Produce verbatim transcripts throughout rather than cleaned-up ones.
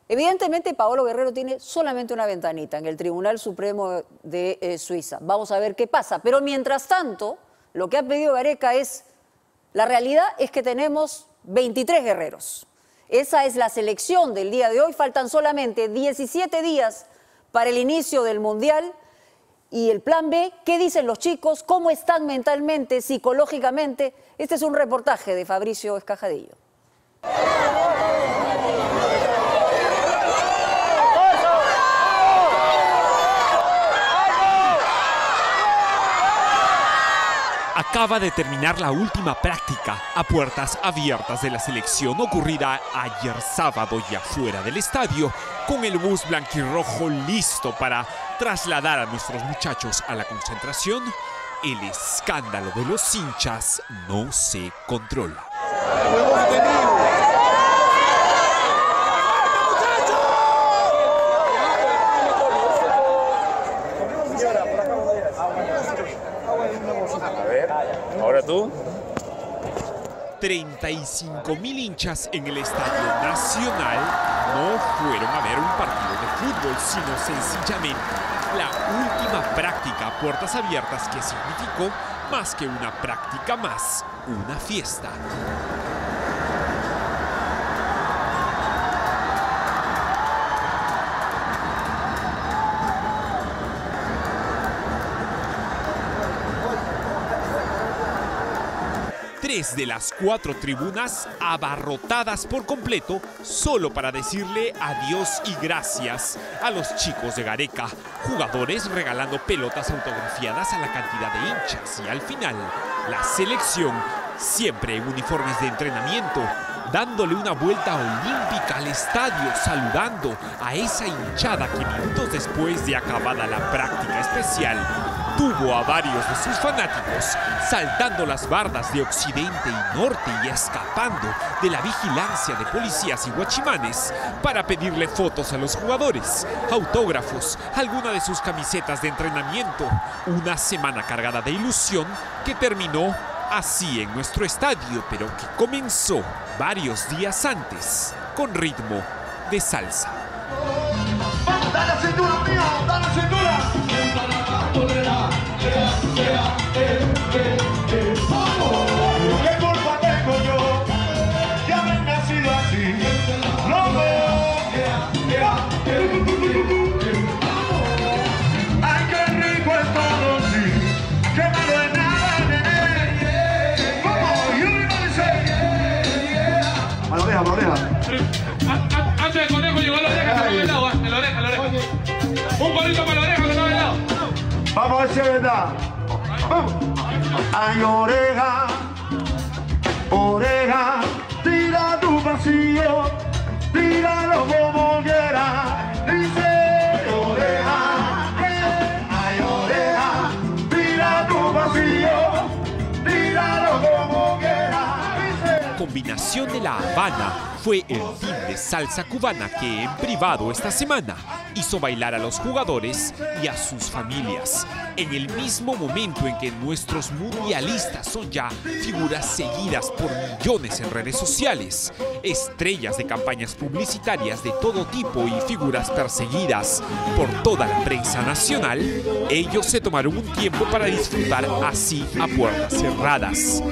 Evidentemente, Paolo Guerrero tiene solamente una ventanita en el Tribunal Supremo de eh, Suiza. Vamos a ver qué pasa. Pero mientras tanto, lo que ha pedido Gareca es, la realidad es que tenemos veintitrés guerreros. Esa es la selección del día de hoy. Faltan solamente diecisiete días para el inicio del Mundial. Y el plan B, ¿qué dicen los chicos? ¿Cómo están mentalmente, psicológicamente? Este es un reportaje de Fabricio Escajadillo. Acaba de terminar la última práctica a puertas abiertas de la selección ocurrida ayer sábado y afuera del estadio, con el bus blanquirrojo listo para trasladar a nuestros muchachos a la concentración. El escándalo de los hinchas no se controla. A ver, ahora tú. treinta y cinco mil hinchas en el Estadio Nacional no fueron a ver un partido de fútbol, sino sencillamente la última práctica a puertas abiertas, que significó más que una práctica más, una fiesta. Tres de las cuatro tribunas abarrotadas por completo, solo para decirle adiós y gracias a los chicos de Gareca. Jugadores regalando pelotas autografiadas a la cantidad de hinchas. Y al final, la selección, siempre en uniformes de entrenamiento, dándole una vuelta olímpica al estadio, saludando a esa hinchada que minutos después de acabada la práctica especial, tuvo a varios de sus fanáticos saltando las bardas de occidente y norte y escapando de la vigilancia de policías y guachimanes para pedirle fotos a los jugadores, autógrafos, alguna de sus camisetas de entrenamiento. Una semana cargada de ilusión que terminó así en nuestro estadio, pero que comenzó varios días antes con ritmo de salsa. ¡Dale cintura, mío! ¡Dale cintura! ¿Qué culpa tengo yo de haber nacido así? No veo. Ay, qué rico es todo, sí. Qué malo es nada, nene. ¿Cómo? Yo me dice. A la oreja, a la oreja. Antes del conejo llegó a la oreja, que no ve el lado, en la oreja, en la oreja. Un palito para la oreja, que no ve el lado. Vamos a ver si es verdad. Vamos. Ay, oreja, oreja, tira tu vacío, tíralo como quieras. Dice, oreja, ay, oreja, tira tu vacío, tíralo como quieras. Combinación de La Habana fue el team de salsa cubana que en privado esta semana hizo bailar a los jugadores y a sus familias, en el mismo momento en que nuestros mundialistas son ya figuras seguidas por millones en redes sociales, estrellas de campañas publicitarias de todo tipo y figuras perseguidas por toda la prensa nacional. Ellos se tomaron un tiempo para disfrutar así a puertas cerradas.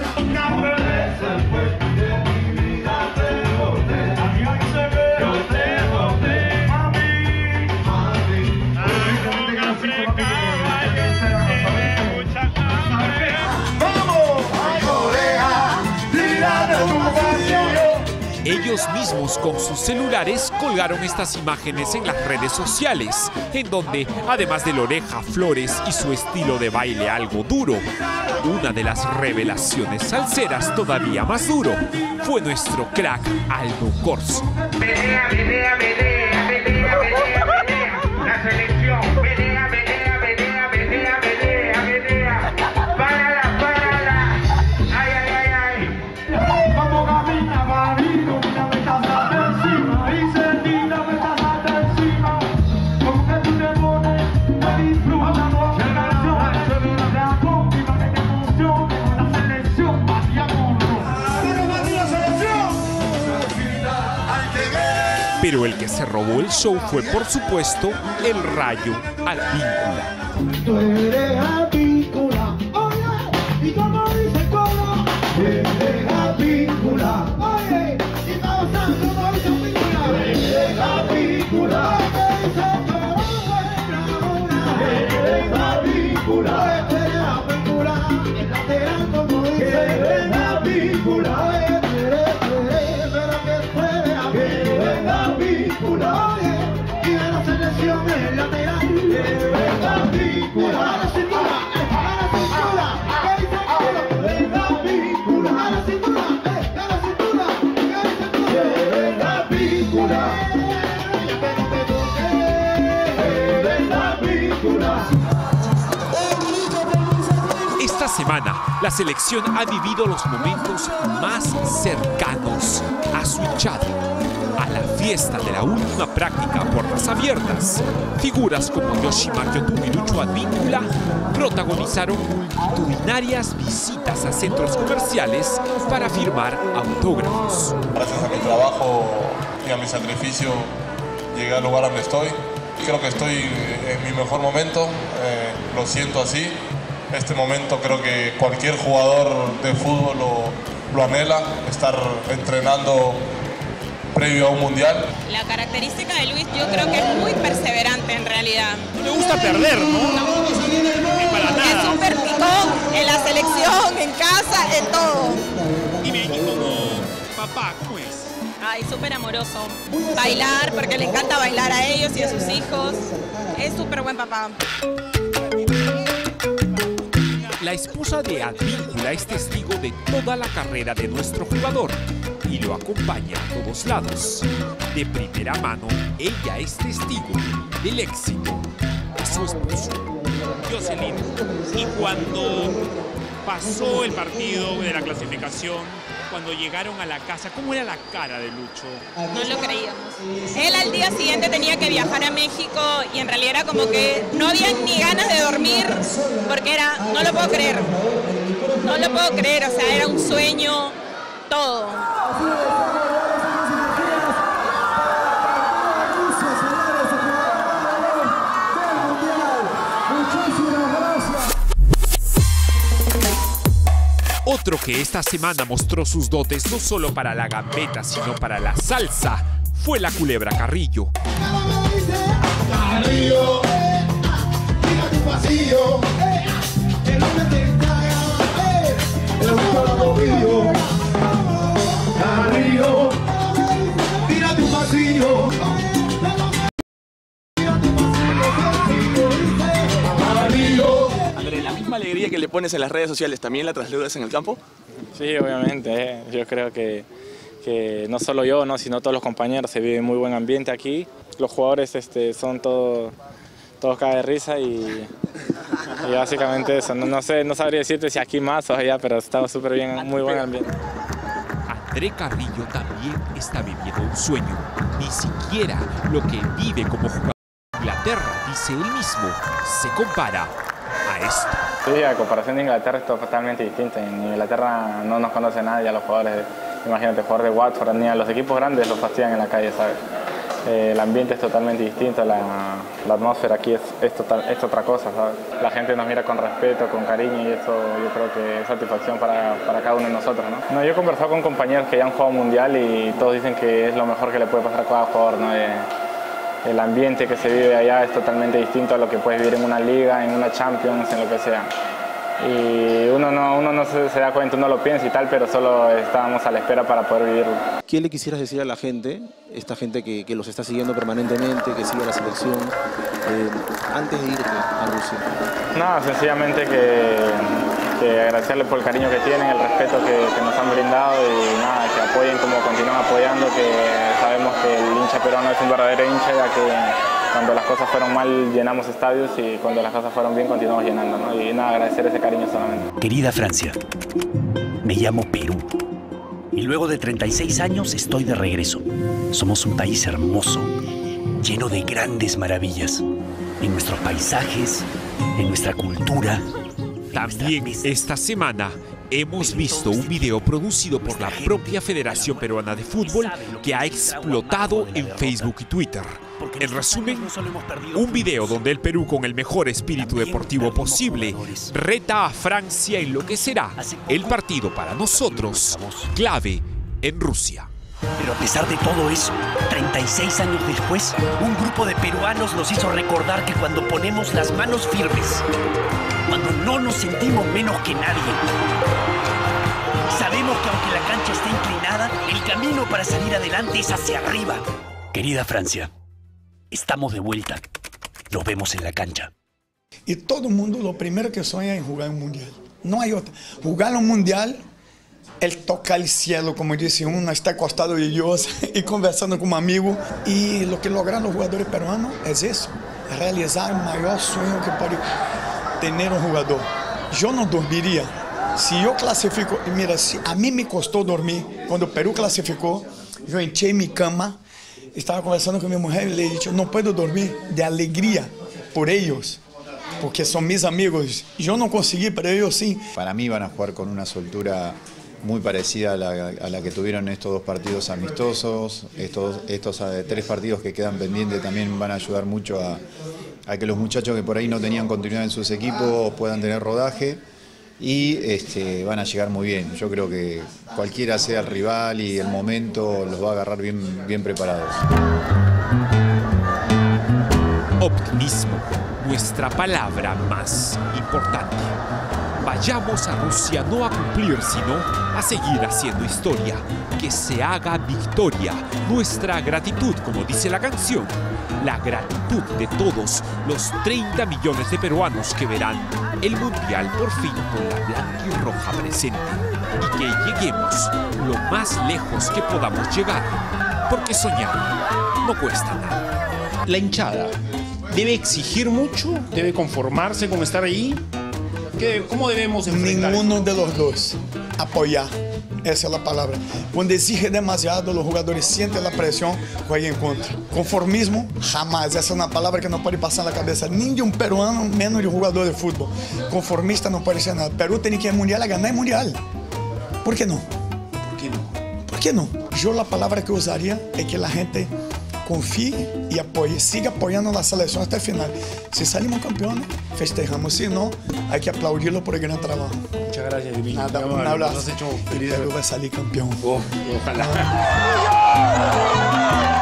Ellos mismos con sus celulares colgaron estas imágenes en las redes sociales, en donde, además de la oreja, flores y su estilo de baile algo duro, una de las revelaciones salseras todavía más duro fue nuestro crack Aldo Corzo. Pelea, pelea, pelea, pelea, pelea, pelea, la selección, pelea, pelea, pelea, pelea, pelea, pelea, párala, párala, ay, ay, ay, ay. Vamos, camina, marido, mira, me estás dando encima, y sentida me estás dando encima, como que tú te pones, te disfrutas, se emociona, se ve la cómpima, que te emociona, la selección, vaya con Pero el que se robó el show fue, por supuesto, el Rayo Advíncula. Tú eres Advíncula, oye, y como dice el coro, eres Advíncula, oye, y todos saben como dice Advíncula, eres Advíncula, dice el coro, eres Advíncula, eres Advíncula, el lateral como dice, eres Advíncula, oye, eres, eres, pero que eres Advíncula, oye, y de la selección el lateral, eres Advíncula, a la cintura, a la cintura, que dice el coro, eres Advíncula, a la cintura, a la cintura, que dice el coro, eres Advíncula, ya que no te toque, eres Advíncula. Esta semana, la selección ha vivido los momentos más cercanos a su hinchada. A la fiesta de la última práctica a puertas abiertas, figuras como Yoshimar Yotun y Lucho Advíncula protagonizaron multitudinarias visitas a centros comerciales para firmar autógrafos. Gracias a mi trabajo y a mi sacrificio llegué al lugar donde estoy. Creo que estoy en mi mejor momento, eh, lo siento así. Este momento creo que cualquier jugador de fútbol lo, lo anhela, estar entrenando previo a un mundial. La característica de Luis yo creo que es muy perseverante en realidad. No le gusta perder, ¿no? Ni para nada. Es súper picón en la selección, en casa, en todo. Y me dijo como papá, ¿cómo es? Ay, súper amoroso. Bailar, porque le encanta bailar a ellos y a sus hijos. Es súper buen papá. La esposa de Advíncula es testigo de toda la carrera de nuestro jugador y lo acompaña a todos lados. De primera mano, ella es testigo del éxito de su esposo. Jocelyn, y cuando pasó el partido de la clasificación, cuando llegaron a la casa, ¿cómo era la cara de Lucho? No lo creíamos. Él al día siguiente tenía que viajar a México y en realidad era como que no había ni ganas de dormir porque era, no lo puedo creer, no lo puedo creer, o sea, era un sueño, todo. Otro que esta semana mostró sus dotes no solo para la gambeta, sino para la salsa, fue la Culebra Carrillo. Carrillo, mira tu pasillo, el hombre te caga, el hombre Carrillo, mira tu pasillo. André, la misma alegría que le pones en las redes sociales, ¿también la trasladas en el campo? Sí, obviamente. Eh. Yo creo que, que no solo yo, ¿no? sino todos los compañeros, se vive muy buen ambiente aquí. Los jugadores este, son todos todo cae de risa y, y básicamente eso. No, no sé, no sabría decirte si aquí más o allá, pero estaba súper bien, muy buen ambiente. André Carrillo también está viviendo un sueño. Ni siquiera lo que vive como jugador de Inglaterra, dice él mismo, se compara a esto. Sí, a comparación de Inglaterra es totalmente distinto. En Inglaterra no nos conoce nadie a los jugadores. Imagínate, jugador de Watford, ni a los equipos grandes los fastidian en la calle, ¿sabes? Eh, el ambiente es totalmente distinto, la, la atmósfera aquí es, es, total, es otra cosa, ¿sabes? La gente nos mira con respeto, con cariño y eso yo creo que es satisfacción para, para cada uno de nosotros, ¿no? No, yo he conversado con compañeros que ya han jugado mundial y todos dicen que es lo mejor que le puede pasar a cada jugador, ¿no? Eh, el ambiente que se vive allá es totalmente distinto a lo que puedes vivir en una liga, en una Champions, en lo que sea. Y uno no, uno no se, se da cuenta, uno lo piensa y tal, pero solo estábamos a la espera para poder vivirlo. ¿Qué le quisieras decir a la gente, esta gente que, que los está siguiendo permanentemente, que sigue la selección, eh, antes de irte a Rusia? Nada, sencillamente que, que agradecerles por el cariño que tienen, el respeto que, que nos han brindado y nada, que apoyen como continúan apoyando, que sabemos que el hincha peruano es un verdadero hincha, ya que cuando las cosas fueron mal llenamos estadios y cuando las cosas fueron bien continuamos llenando, ¿no? Y nada, agradecer ese cariño solamente. Querida Francia, me llamo Perú y luego de treinta y seis años estoy de regreso. Somos un país hermoso, lleno de grandes maravillas, en nuestros paisajes, en nuestra cultura. También esta semana Hemos visto un video producido por la propia Federación Peruana de Fútbol que ha explotado en Facebook y Twitter. En resumen, un video donde el Perú, con el mejor espíritu deportivo posible, reta a Francia en lo que será el partido para nosotros clave en Rusia. Pero a pesar de todo eso, treinta y seis años después, un grupo de peruanos nos hizo recordar que cuando ponemos las manos firmes, cuando no nos sentimos menos que nadie, sabemos que aunque la cancha esté inclinada, el camino para salir adelante es hacia arriba. Querida Francia, estamos de vuelta. Nos vemos en la cancha. Y todo el mundo lo primero que sueña es jugar un mundial. No hay otra. Jugar un mundial, el tocar el cielo, como dice uno, estar acostado de Dios y conversando con un amigo. Y lo que logran los jugadores peruanos es eso, realizar el mayor sueño que puede tener un jugador. Yo no dormiría. Si yo clasifico, y mira, si a mí me costó dormir, cuando Perú clasificó, yo enché mi cama, estaba conversando con mi mujer y le he dicho, no puedo dormir de alegría por ellos, porque son mis amigos. Yo no conseguí, pero ellos sí. Para mí van a jugar con una soltura muy parecida a la, a la que tuvieron estos dos partidos amistosos. Estos, estos uh, tres partidos que quedan pendientes también van a ayudar mucho a, a que los muchachos que por ahí no tenían continuidad en sus equipos puedan tener rodaje. Y este, van a llegar muy bien. Yo creo que cualquiera sea el rival y el momento los va a agarrar bien, bien preparados. Optimismo, nuestra palabra más importante. Vayamos a Rusia no a cumplir, sino a seguir haciendo historia. Que se haga victoria. Nuestra gratitud, como dice la canción. La gratitud de todos los treinta millones de peruanos que verán el Mundial por fin con la blanca y roja presente. Y que lleguemos lo más lejos que podamos llegar. Porque soñar no cuesta nada. La hinchada debe exigir mucho, debe conformarse con estar ahí. ¿Qué, ¿Cómo debemos enfrentar? Ninguno de los dos. Apoyar. Esa es la palabra. Cuando exige demasiado, los jugadores sienten la presión, juegan en contra. Conformismo, jamás. Esa es una palabra que no puede pasar en la cabeza ni de un peruano, menos de un jugador de fútbol. Conformista no puede ser nada. Perú tiene que ir al mundial a ganar el mundial. ¿Por qué no? ¿Por qué no? ¿Por qué no? Yo la palabra que usaría es que la gente confíe y apoye, siga apoyando la selección hasta el final. Si salimos campeones, festejamos. Si no, hay que aplaudirlo por el gran trabajo. Muchas gracias, Irving. Nada, un abrazo. Perú va a salir campeón. Oh, ojalá.